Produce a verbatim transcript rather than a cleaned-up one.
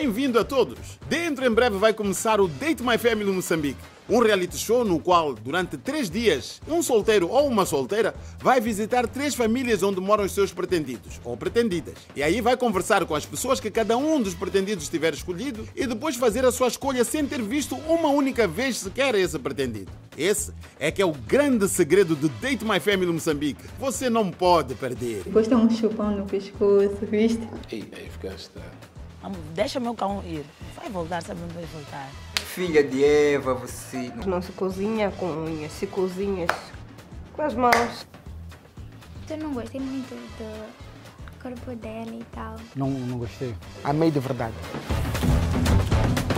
bem-vindo a todos. Dentro em breve vai começar o Date My Family Moçambique, um reality show no qual, durante três dias, um solteiro ou uma solteira vai visitar três famílias onde moram os seus pretendidos ou pretendidas. E aí vai conversar com as pessoas que cada um dos pretendidos tiver escolhido e depois fazer a sua escolha sem ter visto uma única vez sequer esse pretendido. Esse é que é o grande segredo do Date My Family Moçambique. Você não pode perder. Depois tem um chupão no pescoço, viste? Ei, aí ficaste. Vamos, deixa meu cão ir. Vai voltar, sabe onde vai voltar. Filha de Eva, você. Não se cozinha com unhas, se cozinhas com as mãos. Eu não gostei muito do corpo dela e tal. Não, não gostei. Amei de verdade.